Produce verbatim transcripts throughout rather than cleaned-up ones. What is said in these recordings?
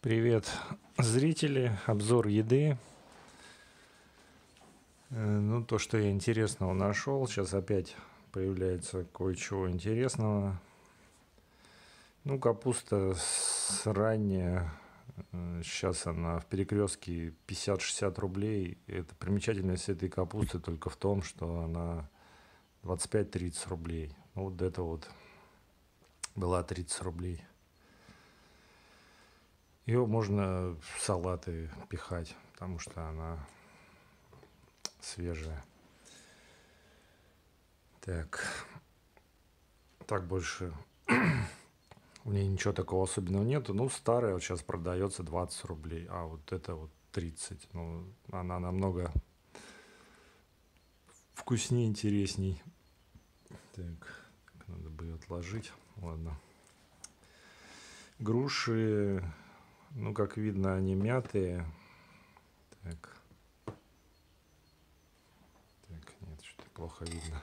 Привет, зрители! Обзор еды. Э, Ну, то, что я интересного нашел. Сейчас опять появляется кое-чего интересного. Ну, капуста с ранняя. э, Сейчас она в перекрестке пятьдесят-шестьдесят рублей. Это примечательность этой капусты только в том, что она двадцать пять-тридцать рублей. Ну, вот это вот была тридцать рублей. Ее можно в салаты пихать, потому что она свежая. Так, так больше в ней ничего такого особенного нету. Ну, старая вот сейчас продается двадцать рублей, а вот это вот тридцать. Ну, она намного вкуснее, интересней. Так, надо бы ее отложить. Ладно. Груши, ну, как видно, они мятые. Так. Так, нет, что-то плохо видно.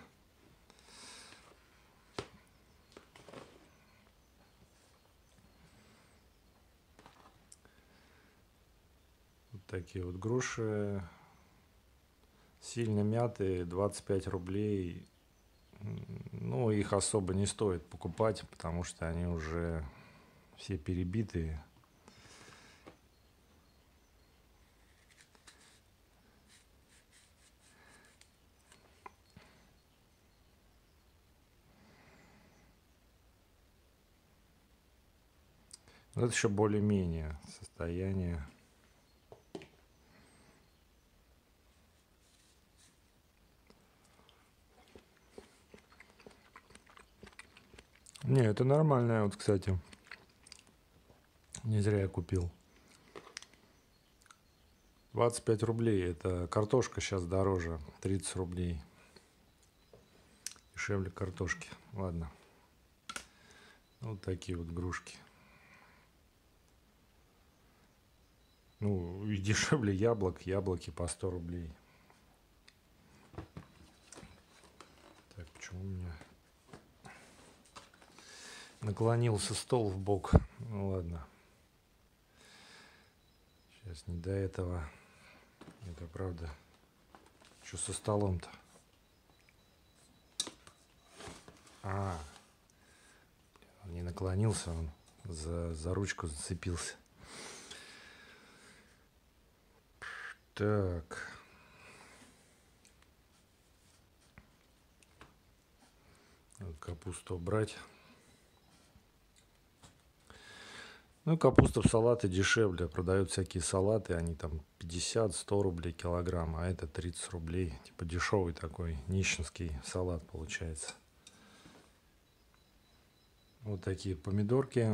Вот такие вот груши. Сильно мятые, двадцать пять рублей. Ну, их особо не стоит покупать, потому что они уже все перебитые. Но это еще более-менее состояние. Не, это нормальная, вот, кстати. Не зря я купил. двадцать пять рублей. Это картошка сейчас дороже. тридцать рублей. Дешевле картошки. Ладно. Вот такие вот грушки. Ну, и дешевле яблок. Яблоки по сто рублей. Так, почему у меня наклонился стол в бок? Ну ладно. Сейчас не до этого. Это правда. Что со столом-то? А, он не наклонился, он за, за ручку зацепился. Так. Надо капусту убрать. Ну, капуста в салаты дешевле. Продают всякие салаты, они там пятьдесят-сто рублей килограмм, а это тридцать рублей. Типа дешевый такой нищенский салат получается. Вот такие помидорки.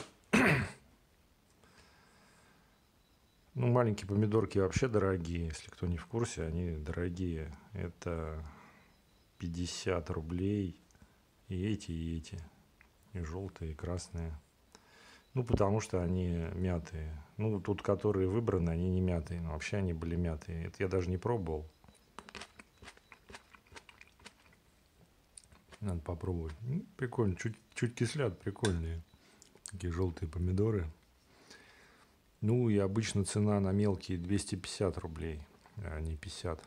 Ну, маленькие помидорки вообще дорогие. Если кто не в курсе, они дорогие. Это пятьдесят рублей. И эти, и эти. И желтые, и красные. Ну, потому что они мятые. Ну, тут, которые выбраны, они не мятые. Но вообще они были мятые. Это я даже не пробовал. Надо попробовать. Ну, прикольно. Чуть, чуть кислят, прикольные. Такие желтые помидоры. Ну, и обычно цена на мелкие двести пятьдесят рублей, а не пятьдесят.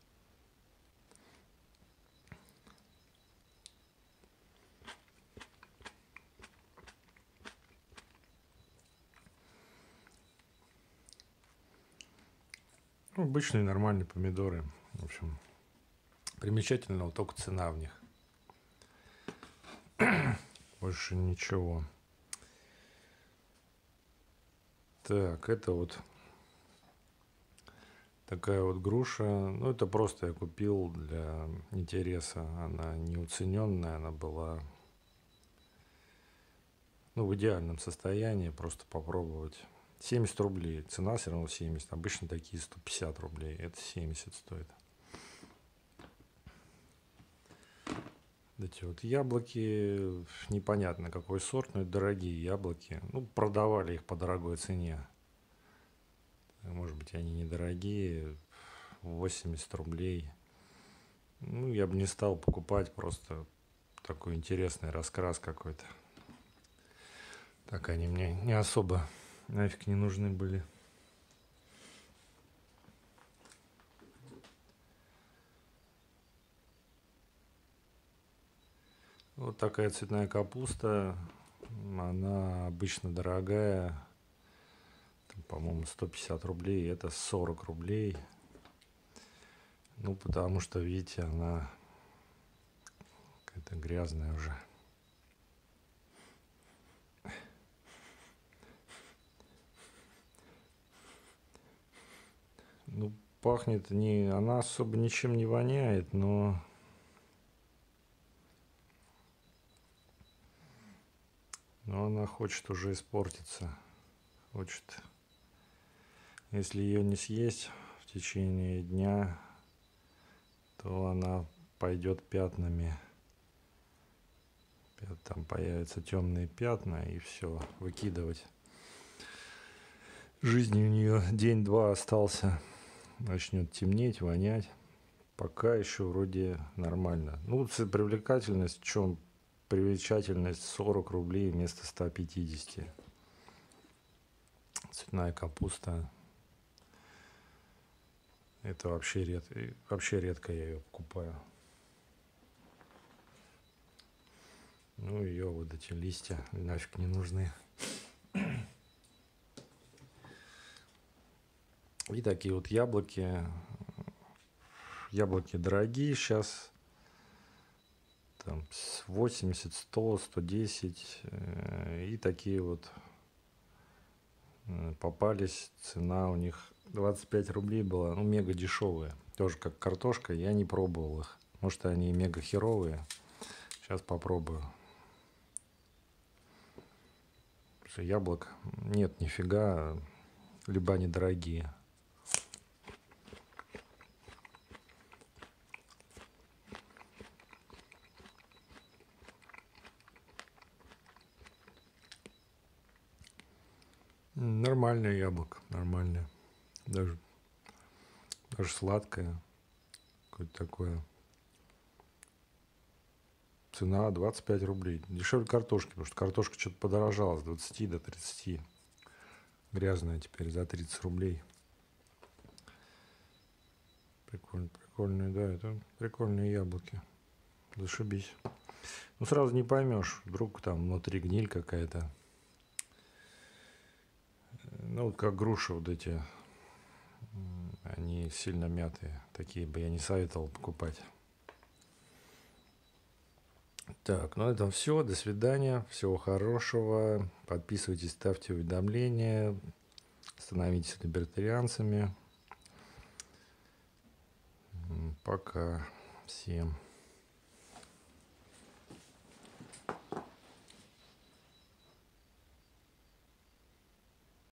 Ну, обычные нормальные помидоры. В общем, примечательного только цена в них. Больше ничего. Так, это вот такая вот груша. Ну, это просто я купил для интереса. Она не уцененная, она была, ну, в идеальном состоянии. Просто попробовать. семьдесят рублей. Цена все равно семьдесят. Обычно такие сто пятьдесят рублей. Это семьдесят стоит. Эти вот яблоки, непонятно какой сорт, но это дорогие яблоки. Ну, продавали их по дорогой цене. Может быть, они недорогие, восемьдесят рублей. Ну, я бы не стал покупать, просто такой интересный раскрас какой-то. Так они мне не особо Нафиг не нужны были. Вот такая цветная капуста. Она обычно дорогая. Там, по-моему, сто пятьдесят рублей. Это сорок рублей. Ну, потому что, видите, она какая-то грязная уже. Ну, пахнет не... Она особо ничем не воняет, но... Но она хочет уже испортиться. Хочет. Если ее не съесть в течение дня, то она пойдет пятнами. Там появятся темные пятна, и все, выкидывать. Жизни у нее день-два остался. Начнет темнеть, вонять. Пока еще вроде нормально. Ну, привлекательность, в чем привлекательность сорок рублей вместо ста пятидесяти. Цветная капуста. Это вообще редко, вообще редко я ее покупаю. Ну, ее вот эти листья нафиг не нужны. И такие вот яблоки. Яблоки дорогие сейчас. Там восемьдесят, сто, сто десять. И такие вот попались. Цена у них двадцать пять рублей была. Ну, мега дешевые. Тоже как картошка. Я не пробовал их. Может, они мега херовые. Сейчас попробую. Яблок нет нифига. Либо они дорогие. Нормальное яблоко, нормальное. Даже, даже сладкое. Какое-то такое. Цена двадцать пять рублей. Дешевле картошки, потому что картошка что-то подорожала с двадцати до тридцати. Грязная теперь за тридцать рублей. Прикольно, прикольные, да, это прикольные яблоки. Зашибись. Ну, сразу не поймешь, вдруг там внутри гниль какая-то. Ну, вот как груши вот эти, они сильно мятые. Такие бы я не советовал покупать. Так, ну это все. До свидания. Всего хорошего. Подписывайтесь, ставьте уведомления. Становитесь либертарианцами. Пока всем.